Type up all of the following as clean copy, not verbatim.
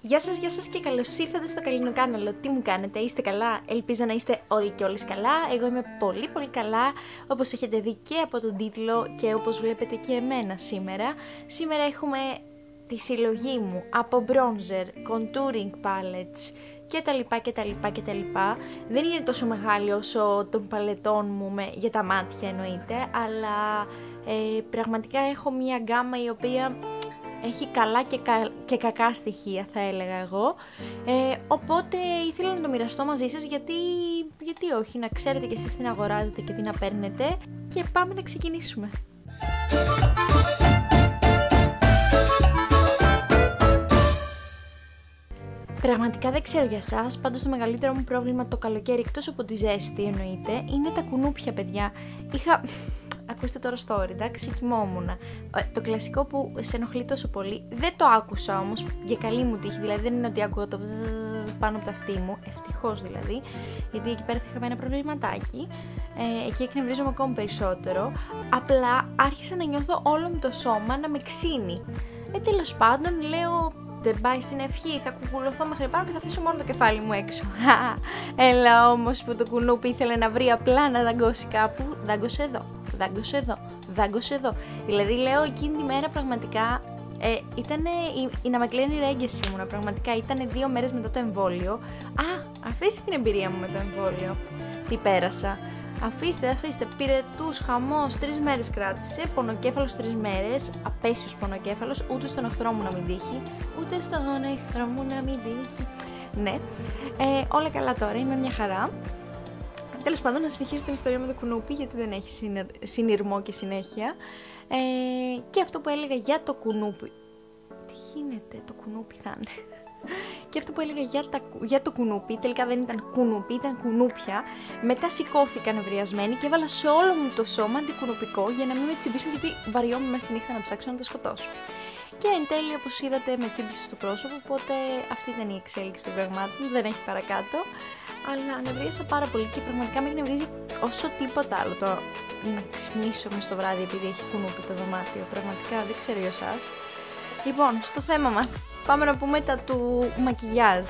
Γεια σας και καλώς ήρθατε στο Καλλινοκάναλο. Τι μου κάνετε, είστε καλά? Ελπίζω να είστε όλοι και όλες καλά. Εγώ είμαι πολύ καλά, όπως έχετε δει και από τον τίτλο και όπως βλέπετε και εμένα σήμερα. Σήμερα έχουμε τη συλλογή μου από bronzer, contouring palettes κτλ. Δεν είναι τόσο μεγάλη όσο των παλετών μου για τα μάτια εννοείται, αλλά πραγματικά έχω μια γκάμα η οποία έχει καλά και κακά στοιχεία, θα έλεγα εγώ, οπότε ήθελα να το μοιραστώ μαζί σας γιατί όχι, να ξέρετε και εσείς τι να αγοράζετε και τι να παίρνετε, και πάμε να ξεκινήσουμε. Πραγματικά δεν ξέρω για σας, πάντως το μεγαλύτερο μου πρόβλημα το καλοκαίρι, εκτός από τη ζέστη εννοείται, είναι τα κουνούπια, παιδιά. Ακούστε τώρα story, εντάξει, κοιμόμουν. Το κλασικό που σε ενοχλεί τόσο πολύ, δεν το άκουσα όμως, για καλή μου τύχη, δηλαδή δεν είναι ότι άκουγα το πάνω από τα αυτή μου, ευτυχώς δηλαδή, γιατί εκεί πέρα θα είχαμε ένα προβληματάκι, εκεί εκνευρίζομαι ακόμα περισσότερο, απλά άρχισα να νιώθω όλο μου το σώμα να με ξύνει. Τέλος πάντων, λέω, δεν πάει στην ευχή, θα κουκουλωθώ μέχρι πάνω και θα αφήσω μόνο το κεφάλι μου έξω. Έλα όμως που το κουνούπι ήθελε να βρει απλά να δαγκώσει κάπου, δάγκωσε εδώ. Δηλαδή λέω εκείνη τη μέρα πραγματικά ήταν η να με κλαίνει ρέγγεση ήμουνα, πραγματικά ήταν 2 μέρες μετά το εμβόλιο. Αφήστε την εμπειρία μου με το εμβόλιο, τι πέρασα. Αφήστε, πυρετούς, χαμός, 3 μέρες κράτησε, πονοκέφαλος 3 μέρες, απέσιος πονοκέφαλος, ούτε στον εχθρό μου να μην τύχει, ούτε στον εχθρό μου να μην τύχει. Ναι, όλα καλά τώρα, είμαι μια χαρά. Τέλος πάντων, να συνεχίσω την ιστορία με το κουνούπι, γιατί δεν έχει συνειρμό και συνέχεια. Και αυτό που έλεγα για το κουνούπι. Τι γίνεται, το κουνούπι θα είναι. Και αυτό που έλεγα για το κουνούπι, τελικά δεν ήταν κουνούπι, ήταν κουνούπια. Μετά σηκώθηκα νευριασμένη και έβαλα σε όλο μου το σώμα αντικουνουπικό για να μην με τσιμπήσουν, γιατί βαριόμουν μέσα στη νύχτα να ψάξω να τα σκοτώσω. Και εν τέλει, όπως είδατε, με τσίμπησε στο πρόσωπο, οπότε αυτή ήταν η εξέλιξη των πραγμάτων, δεν έχει παρακάτω. Αλλά νευρίασα πάρα πολύ και πραγματικά με εκνευρίζει όσο τίποτα άλλο το να ξυπνήσω μες το βράδυ επειδή έχει κουνούπι το δωμάτιο. Πραγματικά δεν ξέρω για εσάς. Λοιπόν, στο θέμα μας, πάμε να πούμε τα του μακιγιάζ.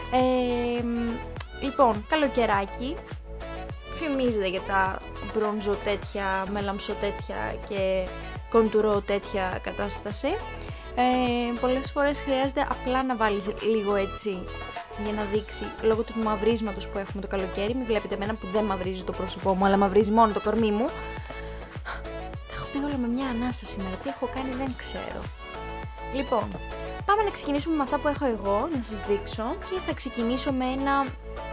Λοιπόν, καλοκαιράκι, φημίζεται για τα μπρονζο τέτοια, μελαμψο τέτοια και κοντουρό τέτοια κατάσταση. Πολλές φορές χρειάζεται απλά να βάλεις λίγο έτσι για να δείξει, λόγω του μαυρίσματος που έχουμε το καλοκαίρι. Μην βλέπετε εμένα που δεν μαυρίζει το πρόσωπό μου, αλλά μαυρίζει μόνο το κορμί μου. Τα έχω πει όλα με μια ανάσα σήμερα, τι έχω κάνει δεν ξέρω. Λοιπόν, πάμε να ξεκινήσουμε με αυτά που έχω εγώ, να σας δείξω, και θα ξεκινήσω με ένα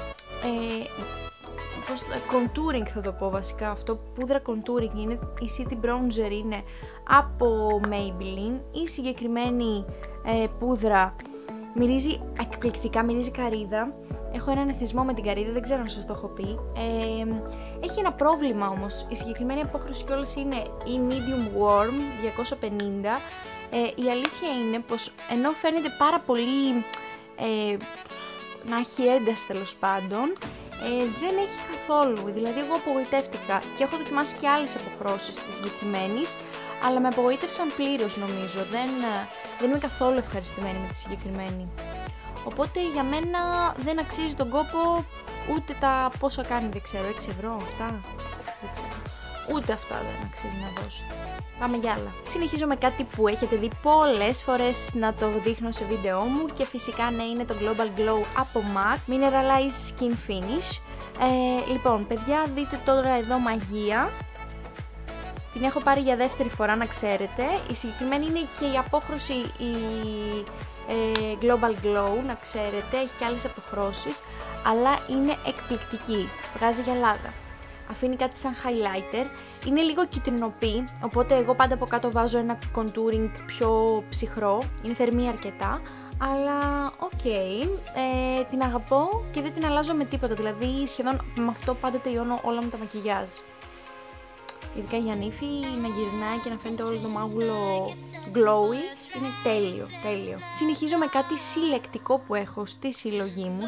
contouring θα το πω βασικά, αυτό πούδρα contouring είναι, η City Bronzer είναι από Maybelline, η συγκεκριμένη πούδρα μυρίζει εκπληκτικά, μυρίζει καρύδα. Έχω έναν εθισμό με την καρύδα, δεν ξέρω αν σας το έχω πει. Έχει ένα πρόβλημα όμως, η συγκεκριμένη απόχρωση κιόλας είναι η Medium Warm 250. Η αλήθεια είναι πως ενώ φαίνεται πάρα πολύ να έχει ένταση τέλος πάντων, δεν έχει καθόλου. Δηλαδή εγώ απογοητεύτηκα και έχω δοκιμάσει και άλλες αποχρώσεις της συγκεκριμένης, αλλά με απογοήτευσαν πλήρως νομίζω. Δεν είμαι καθόλου ευχαριστημένη με τη συγκεκριμένη. Οπότε για μένα δεν αξίζει τον κόπο ούτε τα πόσα κάνει, δεν ξέρω, 6 ευρώ αυτά, δεν ξέρω. Ούτε αυτά δεν αξίζει να δώσετε. Πάμε για άλλα. Συνεχίζω με κάτι που έχετε δει πολλές φορές να το δείχνω σε βίντεό μου και φυσικά ναι, είναι το Global Glow από MAC Mineralized Skin Finish. Λοιπόν, παιδιά, δείτε τώρα εδώ μαγεία. Την έχω πάρει για δεύτερη φορά, να ξέρετε. Η συγκεκριμένη είναι και η απόχρωση η Global Glow, να ξέρετε. Έχει και άλλες αποχρώσεις, αλλά είναι εκπληκτική. Βγάζει γυαλάδα. Αφήνει κάτι σαν highlighter, είναι λίγο κυτρινοπή, οπότε εγώ πάντα από κάτω βάζω ένα contouring πιο ψυχρό, είναι θερμή αρκετά, αλλά την αγαπώ και δεν την αλλάζω με τίποτα, δηλαδή σχεδόν με αυτό πάντα τελειώνω όλα μου τα μακιγιάζ. Ειδικά για νύφη, να γυρνάει και να φαίνεται όλο το μάγουλο glowy, είναι τέλειο. Συνεχίζω με κάτι συλλεκτικό που έχω στη συλλογή μου,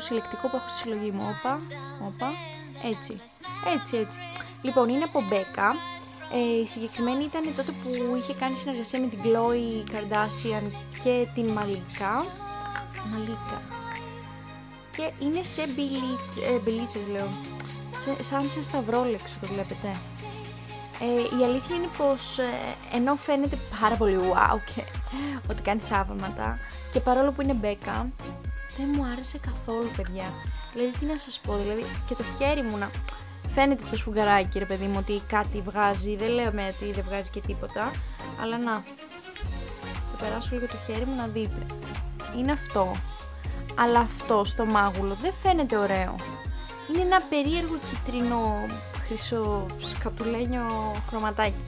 όπα. Έτσι. Λοιπόν, είναι από Becca. Η συγκεκριμένη ήταν τότε που είχε κάνει συνεργασία με την Khloe Kardashian και την Malika. Μαλίκα. Και είναι σε μπιλίτσες λέω, σαν σε σταυρόλεξο, το βλέπετε. Η αλήθεια είναι πως ενώ φαίνεται πάρα πολύ wow και ότι κάνει θαύματα, και παρόλο που είναι μπέκα, δεν μου άρεσε καθόλου, παιδιά. Δηλαδή, τι να σας πω, δηλαδή και το χέρι μου να φαίνεται το σφουγγαράκι, ρε παιδί μου, ότι κάτι βγάζει. Δεν λέω με ότι δεν βγάζει και τίποτα, αλλά να, θα περάσω λίγο το χέρι μου να δείτε. Είναι αυτό, αλλά αυτό στο μάγουλο δεν φαίνεται ωραίο. Είναι ένα περίεργο κίτρινο χρυσό σκατουλένιο χρωματάκι.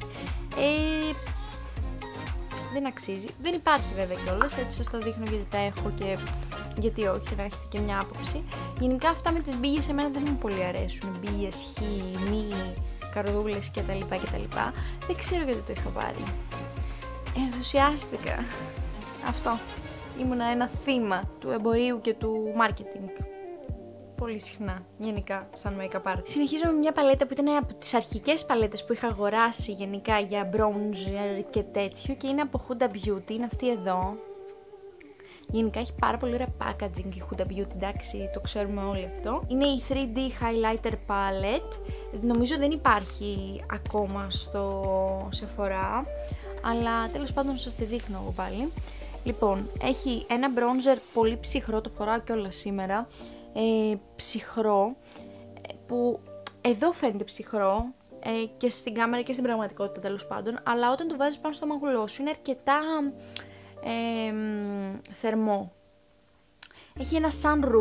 Δεν αξίζει. Δεν υπάρχει βέβαια κιόλας, έτσι σας το δείχνω γιατί τα έχω και γιατί όχι, να έχετε και μια άποψη. Γενικά αυτά με τις μπίγες εμένα δεν μου πολύ αρέσουν. Μπίγες, χ, μη, καρδούλες κτλ. Δεν ξέρω γιατί το είχα πάρει. Ενθουσιάστηκα. Αυτό. Ήμουνα ένα θύμα του εμπορίου και του marketing. Πολύ συχνά, γενικά, σαν make-up artist. Συνεχίζω με μια παλέτα που ήταν από τις αρχικές παλέτες που είχα αγοράσει γενικά για bronzer και τέτοιο, και είναι από Huda Beauty, είναι αυτή εδώ. Γενικά έχει πάρα πολύ ωραία packaging η Huda Beauty, εντάξει, το ξέρουμε όλοι αυτό. Είναι η 3D Highlighter Palette, νομίζω δεν υπάρχει ακόμα στο Sephora, αλλά τέλος πάντων σας τη δείχνω εγώ πάλι. Λοιπόν, έχει ένα bronzer πολύ ψυχρό, το φοράω κιόλας σήμερα, ψυχρό, που εδώ φαίνεται ψυχρό και στην κάμερα και στην πραγματικότητα τέλος πάντων, αλλά όταν το βάζεις πάνω στο μαγουλό σου είναι αρκετά θερμό. Έχει ένα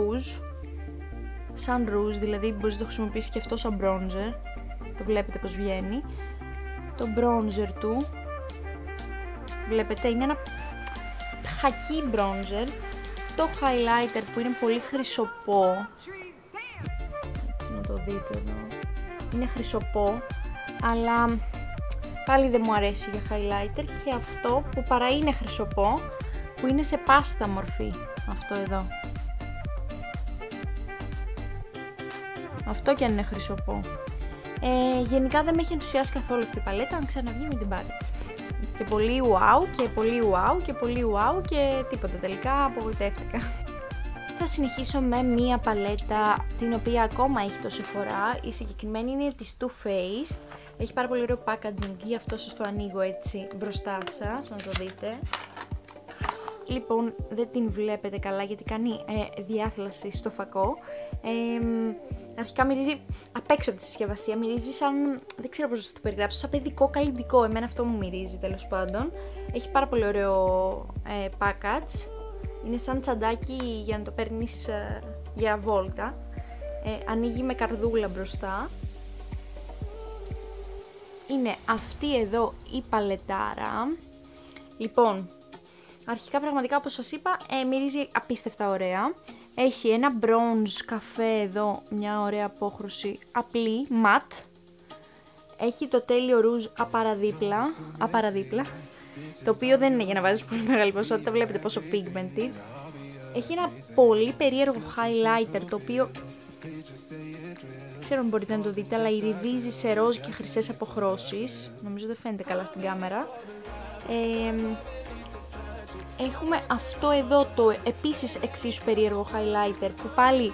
sun rouge, δηλαδή μπορείς να το χρησιμοποιήσεις και αυτό σαν bronzer, το βλέπετε πως βγαίνει. Το bronzer του, βλέπετε, είναι ένα χακί bronzer. Το highlighter που είναι πολύ χρυσοπό, έτσι να το δείτε εδώ, είναι χρυσοπό, αλλά πάλι δεν μου αρέσει για highlighter, και αυτό που παρά είναι χρυσοπό, που είναι σε πάστα μορφή, αυτό εδώ. Αυτό και αν είναι χρυσοπό. Γενικά δεν με έχει ενθουσιάσει καθόλου αυτή η παλέτα, αν ξαναβγεί με την πάρετε. Και πολύ wow και πολύ wow και πολύ wow και τίποτα, τελικά απογοητεύτηκα. Θα συνεχίσω με μία παλέτα την οποία ακόμα έχει το Sephora. Η συγκεκριμένη είναι της Too Faced. Έχει πάρα πολύ ωραίο packaging, γι' αυτό σας το ανοίγω έτσι μπροστά σας, να το δείτε. Λοιπόν, δεν την βλέπετε καλά γιατί κάνει διάθλαση στο φακό. Αρχικά μυρίζει, απ' έξω από τη συσκευασία, μυρίζει σαν, δεν ξέρω πώς θα το περιγράψω, σαν παιδικό καλλυντικό, εμένα αυτό μου μυρίζει τέλος πάντων. Έχει πάρα πολύ ωραίο package, είναι σαν τσαντάκι για να το παίρνεις για βόλτα. Ανοίγει με καρδούλα μπροστά. Είναι αυτή εδώ η παλετάρα. Λοιπόν, αρχικά πραγματικά όπως σας είπα μυρίζει απίστευτα ωραία. Έχει ένα bronze καφέ εδώ, μια ωραία απόχρωση απλή, ματ. Έχει το τέλειο ρούζ απαραδίπλα, το οποίο δεν είναι για να βάζεις πολύ μεγάλη ποσότητα, βλέπετε πόσο pigmented. Έχει ένα πολύ περίεργο highlighter, το οποίο δεν ξέρω αν μπορείτε να το δείτε, αλλά ηριδίζει σε ροζ και χρυσές αποχρώσεις. Νομίζω δεν φαίνεται καλά στην κάμερα. Έχουμε αυτό εδώ το επίσης εξίσου περίεργο highlighter, που πάλι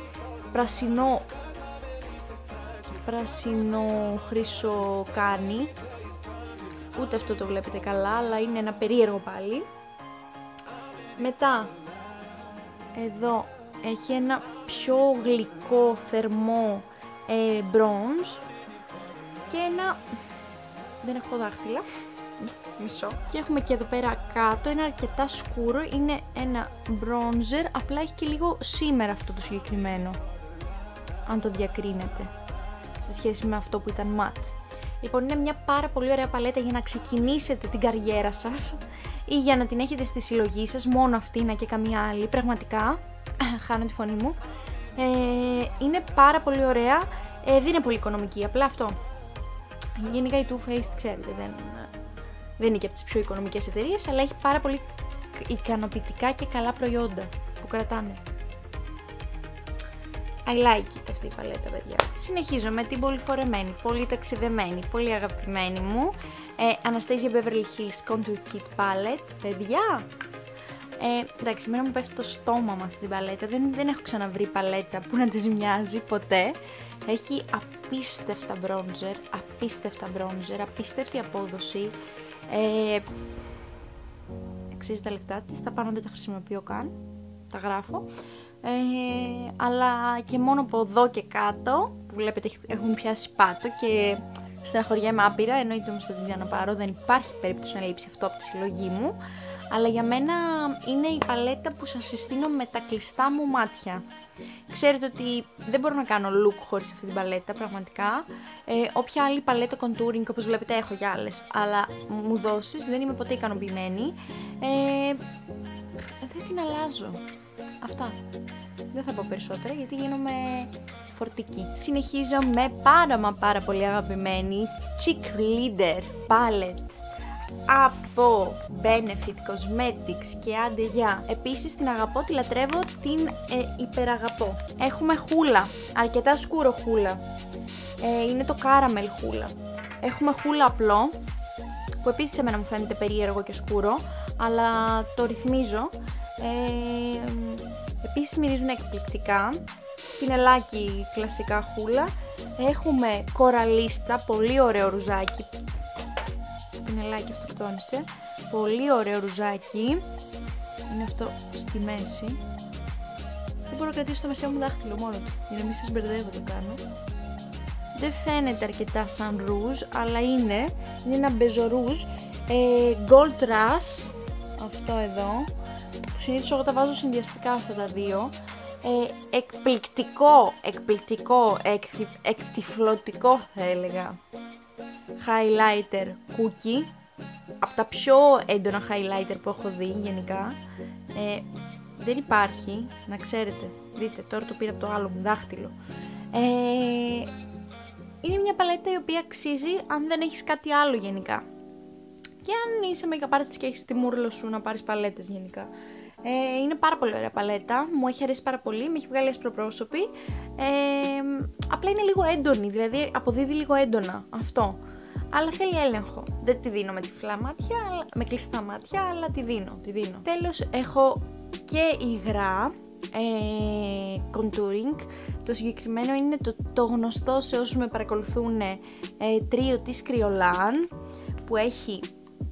πράσινο χρυσό κάνει. Ούτε αυτό το βλέπετε καλά, αλλά είναι ένα περίεργο πάλι. Μετά εδώ έχει ένα πιο γλυκό θερμό bronze και ένα, δεν έχω δάχτυλα, μισό. Και έχουμε και εδώ πέρα κάτω ένα αρκετά σκούρο, είναι ένα bronzer, απλά έχει και λίγο shimmer αυτό το συγκεκριμένο, αν το διακρίνετε, σε σχέση με αυτό που ήταν matte. Λοιπόν, είναι μια πάρα πολύ ωραία παλέτα για να ξεκινήσετε την καριέρα σας ή για να την έχετε στη συλλογή σας, μόνο αυτήν και καμία άλλη, πραγματικά, χάνω τη φωνή μου. Είναι πάρα πολύ ωραία, δεν είναι πολύ οικονομική, απλά αυτό. Γενικά η Too Faced, ξέρετε, δεν είναι και από τις πιο οικονομικές εταιρείες, αλλά έχει πάρα πολύ ικανοποιητικά και καλά προϊόντα που κρατάνε. I like it αυτή η παλέτα, παιδιά. Συνεχίζω με την πολύ φορεμένη, πολύ ταξιδεμένη, πολύ αγαπημένη μου Anastasia Beverly Hills Contour Kit Palette, παιδιά. Εντάξει, εμένα μου πέφτει το στόμα με αυτή την παλέτα. Δεν έχω ξαναβρει παλέτα που να της μοιάζει ποτέ. Έχει απίστευτα μπρόντζερ, απίστευτη απόδοση. Αξίζει τα λεφτά της, τα πάνω δεν τα χρησιμοποιώ καν, τα γράφω. Αλλά και μόνο από εδώ και κάτω, που βλέπετε έχουν πιάσει πάτο και στεναχωριέμαι άπειρα, εννοείται όμως το δεν να πάρω, δεν υπάρχει περίπτωση να λείψει αυτό από τη συλλογή μου. Αλλά για μένα είναι η παλέτα που σας συστήνω με τα κλειστά μου μάτια. Ξέρετε ότι δεν μπορώ να κάνω look χωρίς αυτή την παλέτα, πραγματικά. Όποια άλλη παλέτα contouring, όπως βλέπετε, έχω κι άλλες, αλλά μου δώσεις, δεν είμαι ποτέ ικανοποιημένη. Δεν την αλλάζω. Αυτά. Δεν θα πω περισσότερα γιατί γίνομαι φορτική. Συνεχίζω με πάρα πολύ αγαπημένη Cheek Leader Palette από Benefit Cosmetics και άντε γεια. Επίσης την αγαπώ, τη λατρεύω, την υπεραγαπώ. Έχουμε χούλα, αρκετά σκούρο χούλα. Είναι το caramel χούλα. Έχουμε χούλα απλό, που επίσης εμένα μου φαίνεται περίεργο και σκούρο, αλλά το ρυθμίζω. Επίσης μυρίζουν εκπληκτικά. Πινελάκι κλασικά χούλα. Έχουμε κοραλίστα, πολύ ωραίο ρουζάκι. Πινελάκι αυτοκτόνησε. Πολύ ωραίο ρουζάκι. Είναι αυτό στη μέση. Δεν μπορώ να κρατήσω το μεσαίο μου δάχτυλο μόνο του, για να μην σας μπερδεύω το κάνω. Δεν φαίνεται αρκετά σαν ρούζ, αλλά είναι ένα μπεζορούζ Gold Rush. Αυτό εδώ, που συνήθως εγώ τα βάζω συνδυαστικά αυτά τα δύο. Εκπληκτικό, εκτυφλωτικό θα έλεγα highlighter cookie, από τα πιο έντονα highlighter που έχω δει γενικά. Δεν υπάρχει, να ξέρετε, δείτε τώρα το πήρα από το άλλο μου δάχτυλο. Είναι μια παλέτα η οποία αξίζει αν δεν έχεις κάτι άλλο γενικά, και αν είσαι make-up artist και έχεις τη μούρλο σου να πάρεις παλέτες γενικά. Είναι πάρα πολύ ωραία παλέτα, μου έχει αρέσει πάρα πολύ, με έχει βγάλει ασπροπρόσωπη. Απλά είναι λίγο έντονη, δηλαδή αποδίδει λίγο έντονα αυτό. Αλλά θέλει έλεγχο. Δεν τη δίνω με τυφλά μάτια, με κλειστά μάτια, αλλά τη δίνω. Τέλος, έχω και υγρά contouring. Το συγκεκριμένο είναι το γνωστό σε όσους με παρακολουθούν τρίο της Kryolan, που έχει...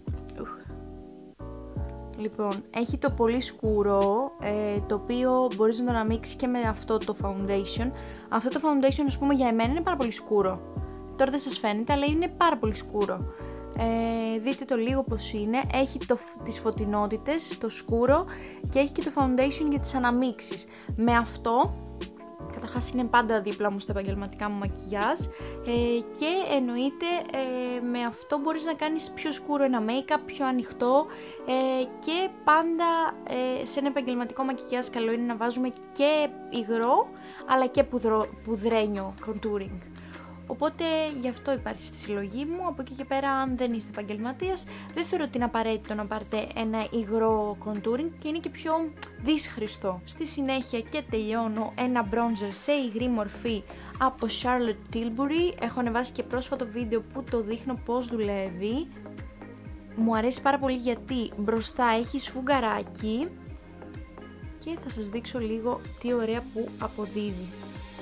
Λοιπόν, έχει το πολύ σκούρο, το οποίο μπορείς να το αναμίξεις και με αυτό το foundation. Αυτό το foundation, ας πούμε, για εμένα είναι πάρα πολύ σκούρο. Τώρα δεν σας φαίνεται, αλλά είναι πάρα πολύ σκούρο. Δείτε το λίγο πως είναι. Έχει τις φωτεινότητες, το σκούρο, και έχει και το foundation για τις αναμίξεις. Με αυτό, καταρχάς είναι πάντα δίπλα μου στα επαγγελματικά μου μακιγιάζ, και εννοείται με αυτό μπορείς να κάνεις πιο σκούρο ένα make-up, πιο ανοιχτό, και πάντα σε ένα επαγγελματικό μακιγιάζ καλό είναι να βάζουμε και υγρό αλλά και πουδρένιο contouring. Οπότε γι' αυτό υπάρχει στη συλλογή μου. Από εκεί και πέρα, αν δεν είστε επαγγελματίας, δεν θεωρώ ότι είναι απαραίτητο να πάρετε ένα υγρό contouring, και είναι και πιο δύσχριστο. Στη συνέχεια και τελειώνω ένα bronzer σε υγρή μορφή από Charlotte Tilbury. Έχω ανεβάσει και πρόσφατο βίντεο που το δείχνω πώς δουλεύει. Μου αρέσει πάρα πολύ γιατί μπροστά έχει σφουγγαράκι, και θα σας δείξω λίγο τι ωραία που αποδίδει.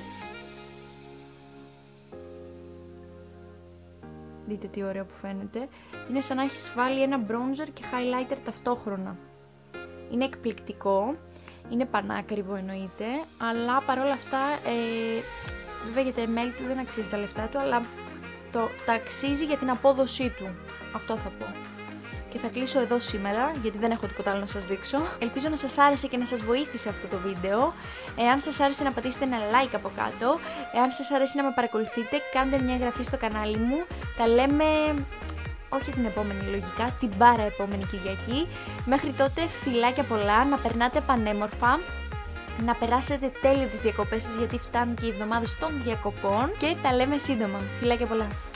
Δείτε τι ωραίο που φαίνεται. Είναι σαν να έχεις βάλει ένα bronzer και highlighter ταυτόχρονα. Είναι εκπληκτικό, είναι πανάκριβο εννοείται, αλλά παρόλα αυτά, βέβαια για τα email του δεν αξίζει τα λεφτά του, αλλά τα αξίζει για την απόδοσή του. Αυτό θα πω. Και θα κλείσω εδώ σήμερα, γιατί δεν έχω τίποτα άλλο να σας δείξω. Ελπίζω να σας άρεσε και να σας βοήθησε αυτό το βίντεο. Εάν σας άρεσε, να πατήσετε ένα like από κάτω. Εάν σας αρέσει να με παρακολουθείτε, κάντε μια εγγραφή στο κανάλι μου. Τα λέμε, όχι την επόμενη λογικά, την παραεπόμενη Κυριακή. Μέχρι τότε, φιλάκια πολλά, να περνάτε πανέμορφα, να περάσετε τέλεια τις διακοπές σας, γιατί φτάνουν και οι εβδομάδες των διακοπών, και τα λέμε σύντομα. Φιλάκια πολλά.